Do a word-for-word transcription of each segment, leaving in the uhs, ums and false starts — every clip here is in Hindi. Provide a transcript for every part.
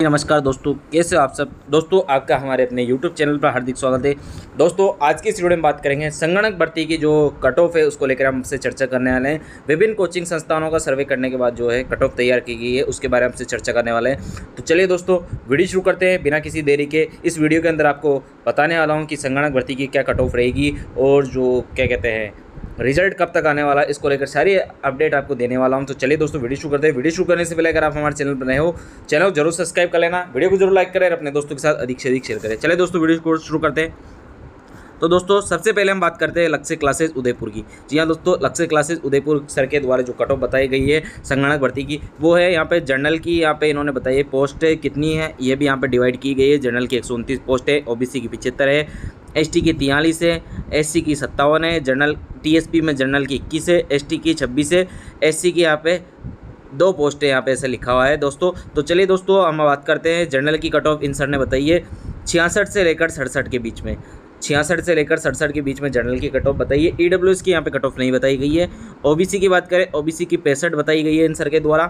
नमस्कार दोस्तों, कैसे हो आप सब। दोस्तों आपका हमारे अपने यूट्यूब चैनल पर हार्दिक स्वागत है। दोस्तों आज की इस वीडियो में बात करेंगे संगणक भर्ती की जो कट ऑफ है उसको लेकर हम आपसे चर्चा करने वाले हैं। विभिन्न कोचिंग संस्थानों का सर्वे करने के बाद जो है कट ऑफ तैयार की गई है उसके बारे में हमसे चर्चा करने वाले हैं। तो चलिए दोस्तों वीडियो शुरू करते हैं बिना किसी देरी के। इस वीडियो के अंदर आपको बताने वाला हूँ कि संगणक भर्ती की क्या कट ऑफ रहेगी और जो क्या कहते हैं रिजल्ट कब तक आने वाला है, इसको लेकर सारी अपडेट आपको देने वाला हूं। तो चलिए दोस्तों वीडियो शुरू करते हैं। वीडियो शुरू करने से पहले अगर आप हमारे चैनल पर नए हो, चैनल को जरूर सब्सक्राइब कर लेना, वीडियो को जरूर लाइक करें और अपने दोस्तों के साथ अधिक से अधिक शेयर करें। चलिए दोस्तों वीडियो को शुरू करते हैं। तो दोस्तों सबसे पहले हम बात करते हैं लक्ष्य क्लासेस उदयपुर की। जी हाँ दोस्तों, लक्ष्य क्लासेस उदयपुर सर के द्वारा जो कट ऑफ बताई गई है संगणक भर्ती की वो है यहाँ पे जनरल की। यहाँ पे इन्होंने बताई है पोस्ट कितनी है, ये भी यहाँ पे डिवाइड की गई है। जनरल की एक सौ उनतीस पोस्ट है, ओबीसी की पिछहत्तर है, एसटी की तियालीस है, एससी की सत्तावन है, जनरल टीएसपी में जनरल की इक्कीस है, एसटी की छब्बीस है, एससी की यहाँ पे दो पोस्टें यहाँ पे ऐसे लिखा हुआ है दोस्तों। तो चलिए दोस्तों हम बात करते हैं जनरल की कट ऑफ। इन सर ने बताई है छियासठ से लेकर सड़सठ के बीच में, छियासठ से लेकर सड़सठ के बीच में जनरल की कट ऑफ बताई है। ईडब्ल्यूएस की यहाँ पे कट ऑफ नहीं बताई गई है। ओबीसी की बात करें, ओबीसी की पैंसठ बताई गई है इन सर के द्वारा।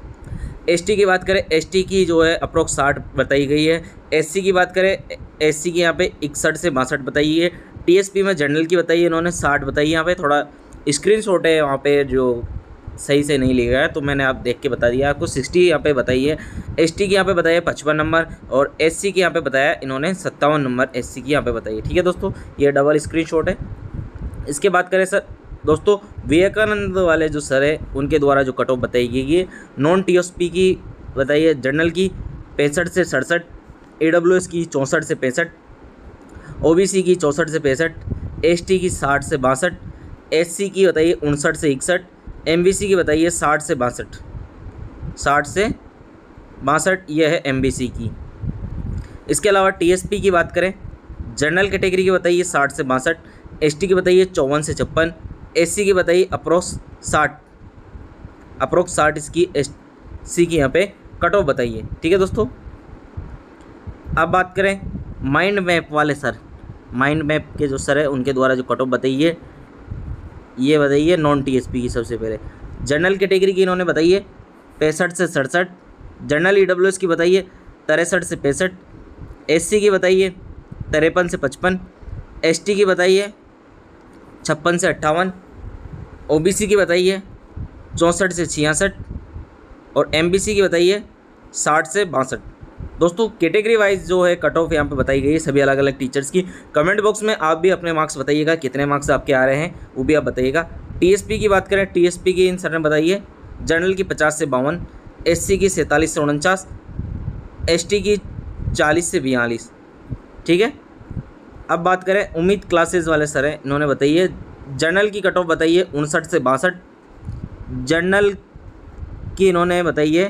एसटी की बात करें, एसटी की जो है अप्रोक्स साठ बताई गई है। एससी की बात करें, एससी की यहाँ पे इकसठ से बासठ बताई है। टीएसपी में जनरल की बताई है इन्होंने साठ बताई है। यहाँ पे थोड़ा स्क्रीनशॉट है वहाँ पे जो सही से नहीं लिया है तो मैंने आप देख के बता दिया आपको। साठ यहाँ पे बताई है। एसटी की यहाँ पे बताया पचपन नंबर और एससी की यहाँ पे बताया इन्होंने सत्तावन नंबर एससी की यहाँ पे बताई है। ठीक है दोस्तों, ये डबल स्क्रीनशॉट है। इसके बात करें सर दोस्तों विवेकानंद वाले जो सर है उनके द्वारा जो कट ऑफ बताई गई है नॉन टीएसपी की बताइए जनरल की पैंसठ से सड़सठ, एडब्ल्यूएस की चौंसठ से पैंसठ, ओबीसी की चौंसठ से पैंसठ, एसटी की साठ से बासठ, एससी की बताइए उनसठ से इकसठ, एमबीसी की बताइए साठ से बासठ, साठ से बासठ ये है एमबीसी की। इसके अलावा टीएसपी की बात करें, जनरल कैटेगरी की बताइए साठ से बासठ, एसटी की बताइए चौवन से छप्पन, एससी की बताइए अप्रोक्स साठ, अप्रोक्स साठ इसकी एससी की यहाँ पे कट ऑफ बताइए। ठीक है दोस्तों, अब बात करें माइंड मैप वाले सर, माइंड मैप के जो सर है उनके द्वारा जो कट ऑफ बताइए ये बताइए नॉन टीएसपी की। सबसे पहले जनरल कैटेगरी की इन्होंने बताइए पैंसठ से सड़सठ, जनरल ईडब्ल्यूएस की बताइए तिरसठ से पैंसठ, एससी की बताइए तिरपन से पचपन, एसटी की बताइए छप्पन से अट्ठावन, ओबीसी की बताइए चौंसठ से छियासठ और एमबीसी की बताइए साठ से बासठ। दोस्तों कैटेगरी वाइज जो है कट ऑफ यहाँ पे बताई गई है सभी अलग अलग टीचर्स की। कमेंट बॉक्स में आप भी अपने मार्क्स बताइएगा, कितने मार्क्स आपके आ रहे हैं वो भी आप बताइएगा। टीएसपी की बात करें, टीएसपी की इन सर ने बताइए जनरल की पचास से बावन, एससी की सैंतालीस से उनचास, एसटी की चालीस से बयालीस। ठीक है, अब बात करें उम्मीद क्लासेस वाले सर हैं, इन्होंने बताइए जनरल की कट ऑफ बताइए उनसठ से बासठ, जनरल की इन्होंने बताइए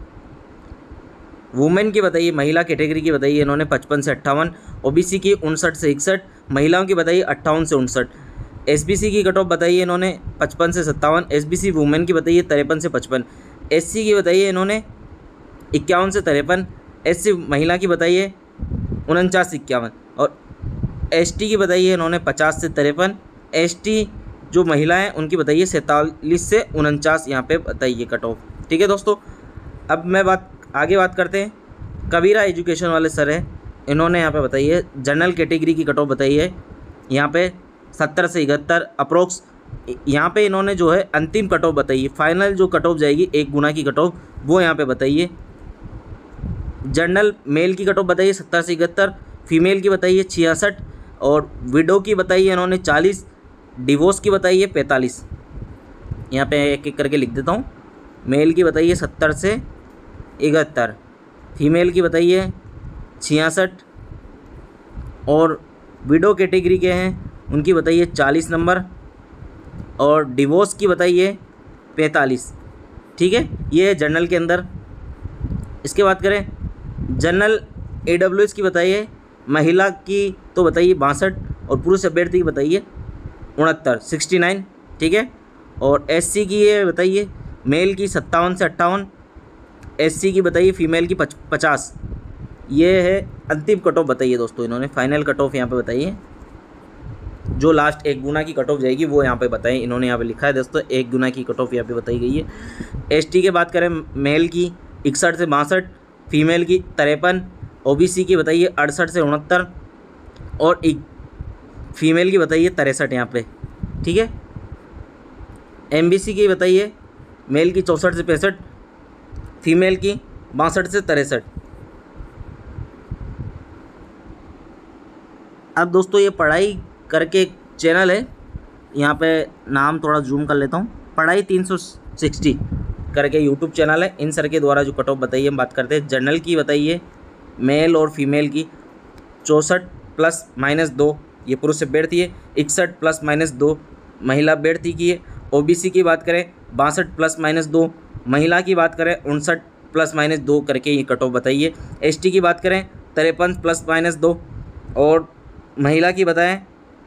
वुमेन की बताइए महिला कैटेगरी की बताइए इन्होंने पचपन से अट्ठावन, ओबीसी की उनसठ से इकसठ, महिलाओं की बताइए अट्ठावन से उनसठ, एसबीसी की कट ऑफ बताइए इन्होंने पचपन से सत्तावन, एसबीसी वुमेन की बताइए तिरपन से पचपन, एससी की बताइए इन्होंने इक्यावन से तिरपन, एससी महिला की बताइए उनचास से इक्यावन और एसटी की बताइए इन्होंने पचास से तिरपन, एसटी जो महिला हैं उनकी बताइए सैंतालीस से उनचास यहाँ पे बताइए कट ऑफ। ठीक है दोस्तों, अब मैं बात आगे बात करते हैं कबीरा एजुकेशन वाले सर हैं, इन्होंने यहाँ पे बताइए जनरल कैटेगरी की कट ऑफ बताई है यहाँ पे सत्तर से इकहत्तर अप्रोक्स। यहाँ पे इन्होंने जो है अंतिम कट ऑफ बताई है, फाइनल जो कट ऑफ जाएगी एक गुना की कट ऑफ वो यहाँ पे बताइए। जनरल मेल की कट ऑफ बताइए सत्तर से इकहत्तर, फीमेल की बताइए छियासठ और विडो की बताइए इन्होंने चालीस, डिवोर्स की बताइए पैंतालीस। यहाँ पे एक एक करके लिख देता हूँ। मेल की बताइए सत्तर से इकहत्तर, फीमेल की बताइए छियासठ और विडो कैटेगरी के हैं उनकी बताइए चालीस नंबर और डिवोर्स की बताइए पैंतालीस। ठीक है, ये है जनरल के अंदर। इसके बात करें जनरल एडब्ल्यूएस की बताइए महिला की तो बताइए बासठ और पुरुष अभ्यर्थी की बताइए उनहत्तर सिक्सटी नाइन। ठीक है, और एससी की ये बताइए मेल की सत्तावन से अट्ठावन, एससी की बताइए फीमेल की पच पचास। ये है अंतिम कट ऑफ बताइए दोस्तों, इन्होंने फाइनल कट ऑफ यहाँ पे बताइए जो लास्ट एक गुना की कट ऑफ जाएगी वो यहाँ पे बताएं। इन्होंने यहाँ पे लिखा है दोस्तों एक गुना की कट ऑफ यहाँ पे बताई गई है। एसटी के बात करें मेल की इकसठ से बासठ, फीमेल की तिरपन, ओबीसी की बताइए अड़सठ से उनहत्तर, और एक फीमेल की बताइए तिरसठ यहाँ पे, ठीक है। एमबीसी की बताइए मेल की चौंसठ से पैंसठ, फीमेल की बासठ से तिरसठ। अब दोस्तों ये पढ़ाई करके चैनल है, यहाँ पे नाम थोड़ा जूम कर लेता हूँ, पढ़ाई तीन सौ साठ करके यूट्यूब चैनल है। इन सर के द्वारा जो कट ऑफ बताइए हम बात करते हैं। जनरल की बताइए मेल और फीमेल की चौंसठ प्लस माइनस दो ये पुरुष अभ्यर्थी है, इकसठ प्लस माइनस दो महिला अभ्यर्थी की है। ओबीसी की बात करें बासठ प्लस माइनस दो, महिला की बात करें उनसठ प्लस माइनस दो करके ये कट ऑफ बताइए। एसटी की बात करें तिरपन प्लस माइनस दो, और महिला की बताएं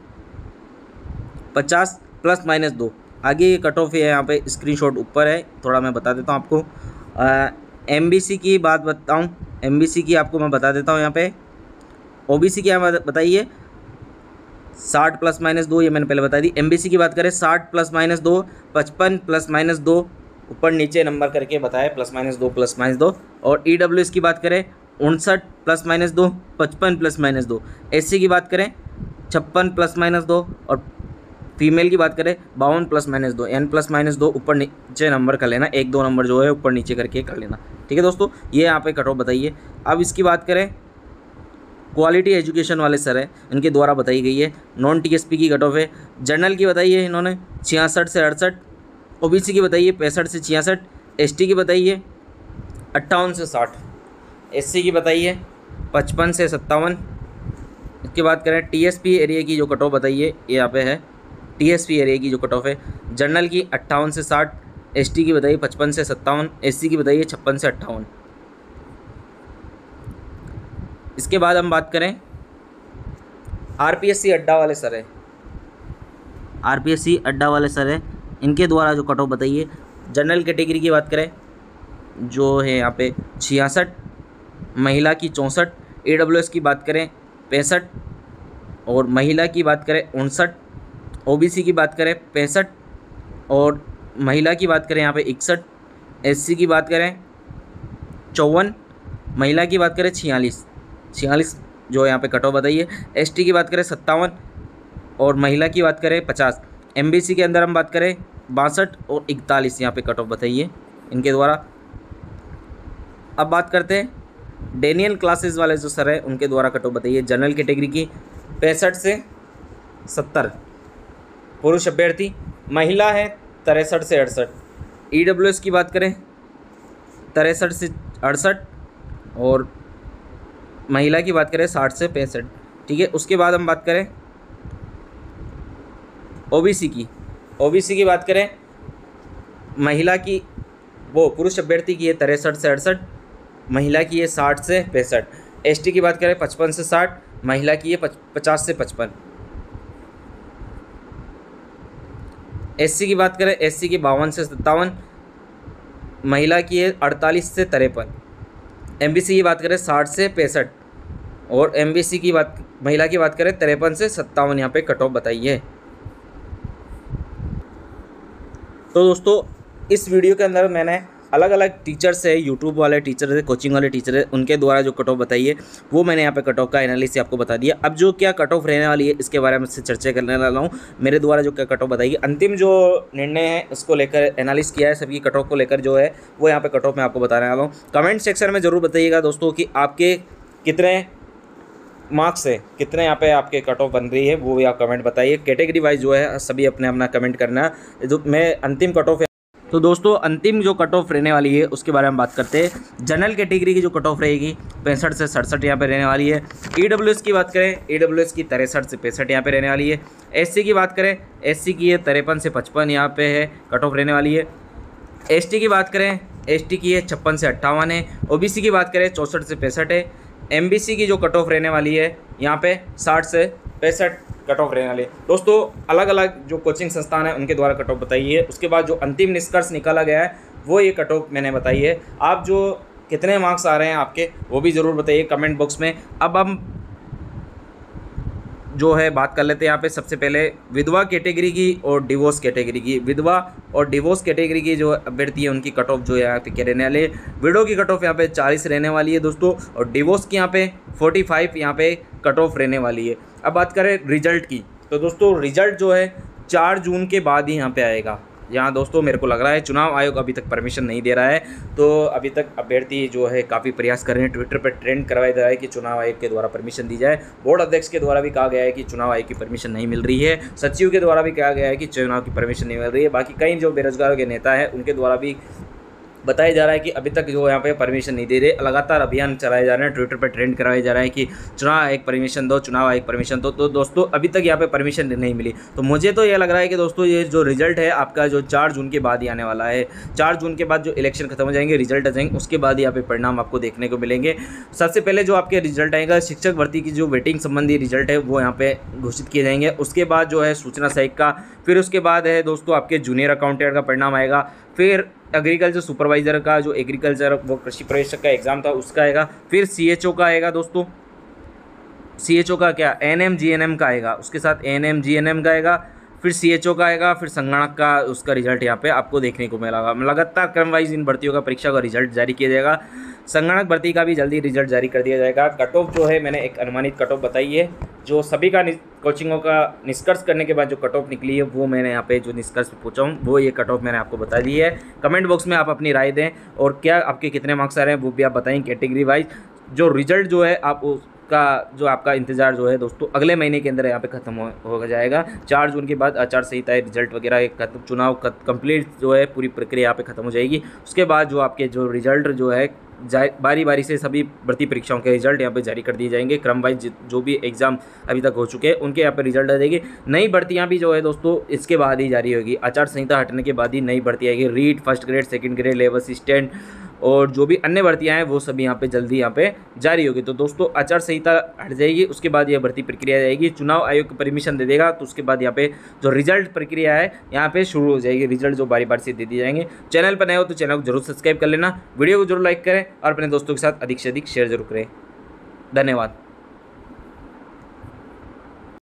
पचास प्लस माइनस दो। आगे ये कट ऑफ है, यहाँ पे स्क्रीनशॉट ऊपर है, थोड़ा मैं बता देता हूँ आपको। एमबीसी की बात बताऊँ, एमबीसी की आपको मैं बता देता हूँ यहाँ पे। ओबीसी की यहाँ बताइए साठ प्लस माइनस दो, ये मैंने पहले बता दी। एमबीसी की बात करें साठ प्लस माइनस दो, पचपन प्लस माइनस दो, ऊपर नीचे नंबर करके बताए प्लस माइनस दो प्लस माइनस दो। और ईडब्ल्यूएस की बात करें उनसठ प्लस माइनस दो, पचपन प्लस माइनस दो। एससी की बात करें छप्पन प्लस माइनस दो, और फीमेल की बात करें बावन प्लस माइनस दो। एन प्लस माइनस दो ऊपर नीचे नंबर कर लेना, एक दो नंबर जो है ऊपर नीचे करके कर लेना, ठीक है दोस्तों। ये यहाँ पे कट ऑफ बताइए। अब इसकी बात करें क्वालिटी एजुकेशन वाले सर है, इनके द्वारा बताई गई है। नॉन टीएसपी की कट ऑफ है। जनरल की बताइए इन्होंने छियासठ से अड़सठ, ओबीसी की बताइए पैंसठ से छियासठ, एसटी की बताइए अट्ठावन से साठ, एससी की बताइए पचपन से सत्तावन। इसके बात करें टीएसपी एरिया की जो कट ऑफ बताइए ये यहाँ पे है, टीएसपी एरिया की जो कट ऑफ है। जनरल की अट्ठावन से साठ, एसटी की बताइए पचपन से सत्तावन, एससी की बताइए छप्पन से अट्ठावन। इसके बाद हम बात करें आरपीएससी अड्डा वाले सर है, आरपीएससी अड्डा वाले सर है, इनके द्वारा जो कट ऑफ बताइए। जनरल कैटेगरी की बात करें जो है यहाँ पे छियासठ, महिला की चौंसठ, ईडब्ल्यूएस की बात करें पैंसठ, और महिला की बात करें उनसठ, ओबीसी की बात करें पैंसठ, और महिला की बात करें यहाँ पे इकसठ, एससी की बात करें चौवन, महिला की बात करें छियालीस, छियालीस जो यहाँ पे कट ऑफ बताइए। एसटी की बात करें सत्तावन, और महिला की बात करें पचास। एमबीसी के अंदर हम बात करें बासठ और इकतालीस यहाँ पे कट ऑफ बताइए इनके द्वारा। अब बात करते हैं डेनियल क्लासेस वाले जो सर है उनके द्वारा कट ऑफ बताइए। जनरल कैटेगरी की पैंसठ से सत्तर पुरुष अभ्यर्थी, महिला है तिरसठ से अड़सठ। ईडब्ल्यूएस की बात करें तिरसठ से अड़सठ, और महिला की बात करें साठ से पैंसठ, ठीक है। उसके बाद हम बात करें ओबीसी की, ओबीसी की बात करें महिला की वो पुरुष अभ्यर्थी की है तिरसठ से अड़सठ, महिला की है साठ से पैंसठ। एसटी की बात करें पचपन से साठ, महिला की है पचास से पचपन। एससी की बात करें एससी की बावन से सत्तावन, महिला की है अड़तालीस से तिरपन। एमबीसी की बात करें साठ से पैंसठ, और एमबीसी की बात महिला की बात करें तिरपन से सत्तावन यहाँ पे कट ऑफ बताइए। तो दोस्तों इस वीडियो के अंदर मैंने अलग अलग टीचर्स है, यूट्यूब वाले टीचर है, कोचिंग वाले टीचर है, उनके द्वारा जो कट ऑफ बताइए वो मैंने यहाँ पे कट ऑफ का एनालिसिस आपको बता दिया। अब जो क्या कट ऑफ रहने वाली है इसके बारे में से चर्चा करने वाला हूँ। मेरे द्वारा जो क्या कट ऑफ बताइए, अंतिम जो निर्णय है उसको लेकर एनालिसिस किया है, सभी कट ऑफ को लेकर जो है वो यहाँ पे कट ऑफ मैं आपको बताने वाला हूँ। कमेंट सेक्शन में ज़रूर बताइएगा दोस्तों कि आपके कितने मार्क्स है, कितने यहाँ पे आपके कट ऑफ बन रही है वो भी आप कमेंट बताइए। कैटेगरी वाइज जो है सभी अपने अपना कमेंट करना है। जो मैं अंतिम कट ऑफ तो दोस्तों अंतिम जो कट ऑफ रहने वाली है उसके बारे में बात करते हैं। जनरल कैटेगरी की जो कट ऑफ रहेगी पैंसठ से सड़सठ यहाँ पे रहने वाली है। ईडब्ल्यूएस की बात करें ईडब्ल्यूएस की तिरसठ से पैंसठ यहाँ पे रहने वाली है। एससी की बात करें एससी की है तिरपन से पचपन यहाँ पे है कट ऑफ रहने वाली है। एसटी की बात करें एसटी की है छप्पन से अट्ठावन है। ओबीसी की बात करें चौंसठ से पैंसठ है। एमबीसी की जो कट ऑफ रहने वाली है यहाँ पे साठ से पैंसठ कट ऑफ रहने वाली है। दोस्तों अलग अलग जो कोचिंग संस्थान है उनके द्वारा कट ऑफ बताई है। उसके बाद जो अंतिम निष्कर्ष निकाला गया है वो ये कट ऑफ मैंने बताई है। आप जो कितने मार्क्स आ रहे हैं आपके वो भी ज़रूर बताइए कमेंट बॉक्स में। अब हम जो है बात कर लेते हैं यहाँ पे सबसे पहले विधवा कैटेगरी की और डिवोर्स कैटेगरी की। विधवा और डिवोर्स कैटेगरी की जो अभ्यर्थी है उनकी कट ऑफ जो है यहाँ पे क्या रहने वाले, विडो की कट ऑफ यहाँ पे चालीस रहने वाली है दोस्तों, और डिवोर्स की यहाँ पे पैंतालीस यहाँ पे कट ऑफ रहने वाली है। अब बात करें रिजल्ट की, तो दोस्तों रिजल्ट जो है चार जून के बाद ही यहाँ पे आएगा। यहाँ दोस्तों मेरे को लग रहा है चुनाव आयोग अभी तक परमिशन नहीं दे रहा है, तो अभी तक अभ्यर्थी जो है काफ़ी प्रयास कर रहे हैं, ट्विटर पर ट्रेंड करवाया जा रहा है कि चुनाव आयोग के द्वारा परमिशन दी जाए। बोर्ड अध्यक्ष के द्वारा भी कहा गया है कि चुनाव आयोग की परमिशन नहीं मिल रही है, सचिव के द्वारा भी कहा गया है कि चुनाव की परमिशन नहीं मिल रही है, बाकी कई जो बेरोजगारों के नेता हैं उनके द्वारा भी बताया जा रहा है कि अभी तक जो यहाँ पे परमिशन नहीं दे रहे। लगातार अभियान चलाए जा रहे हैं, ट्विटर पर ट्रेंड करवाया जा रहा है कि चुनाव आयोग परमिशन दो, चुनाव आयोग परमिशन दो। तो दोस्तों अभी तक यहाँ पे परमिशन नहीं मिली, तो मुझे तो यह लग रहा है कि दोस्तों ये जो रिजल्ट है आपका जो चार जून के बाद ही आने वाला है। चार जून के बाद जो इलेक्शन खत्म हो जाएंगे, रिजल्ट आ जाएंगे, उसके बाद यहाँ पे परिणाम आपको देखने को मिलेंगे। सबसे पहले जो आपके रिजल्ट आएगा शिक्षक भर्ती की जो वेटिंग संबंधी रिजल्ट है वो यहाँ पे घोषित किए जाएंगे। उसके बाद जो है सूचना सहायक का, फिर उसके बाद है दोस्तों आपके जूनियर अकाउंटेंट का परिणाम आएगा, फिर एग्रीकल्चर सुपरवाइज़र का जो एग्रीकल्चर वो कृषि प्रवेशक का एग्ज़ाम था उसका आएगा, फिर सीएचओ का आएगा दोस्तों, सीएचओ का क्या एनएम जीएनएम का आएगा, उसके साथ एनएम जीएनएम का आएगा, फिर सीएचओ का आएगा, फिर संगणक का उसका रिजल्ट यहाँ पे आपको देखने को मिलेगा। लगातार क्रम वाइज इन भर्तियों का परीक्षा का रिजल्ट जारी किया जाएगा। संगणक भर्ती का भी जल्दी रिजल्ट जारी कर दिया जाएगा। कट ऑफ जो है मैंने एक अनुमानित कट ऑफ बताई है, जो सभी का कोचिंगों का निष्कर्ष करने के बाद जो कट ऑफ निकली है वो मैंने यहाँ पे जो निष्कर्ष पूछा हूँ वो ये कट ऑफ मैंने आपको बता दी है। कमेंट बॉक्स में आप अपनी राय दें और क्या आपके कितने मार्क्स आ रहे हैं वो भी आप बताएं कैटेगरी वाइज। जो रिजल्ट जो है आप का जो आपका इंतजार जो है दोस्तों अगले महीने के अंदर यहाँ पे खत्म हो, हो जाएगा। चार जून के बाद आचार संहिता रिजल्ट वगैरह खत्म, चुनाव कंप्लीट जो है पूरी प्रक्रिया यहाँ पे खत्म हो जाएगी। उसके बाद जो आपके जो रिजल्ट जो है बारी बारी से सभी भर्ती परीक्षाओं के रिजल्ट यहाँ पे जारी कर दिए जाएंगे। क्रम वाइज जो भी एग्जाम अभी तक हो चुके हैं उनके यहाँ पे रिजल्ट आ जाएगी। नई भर्तियाँ भी जो है दोस्तों इसके बाद ही जारी होगी, आचार संहिता हटने के बाद ही नई भर्ती आएगी। रीड first grade, second grade, labour assistant और जो भी अन्य भर्तियां हैं वो सभी यहाँ पे जल्दी यहाँ पे जारी होगी। तो दोस्तों आचार संहिता हट जाएगी, उसके बाद यह भर्ती प्रक्रिया जाएगी। चुनाव आयोग परमिशन दे देगा तो उसके बाद यहाँ पे जो रिजल्ट प्रक्रिया है यहाँ पे शुरू हो जाएगी। रिजल्ट जो बारी बारी से दे दिए जाएंगे। चैनल पर नए हो तो चैनल को जरूर सब्सक्राइब कर लेना, वीडियो को जरूर लाइक करें और अपने दोस्तों के साथ अधिक से अधिक शेयर जरूर करें। धन्यवाद।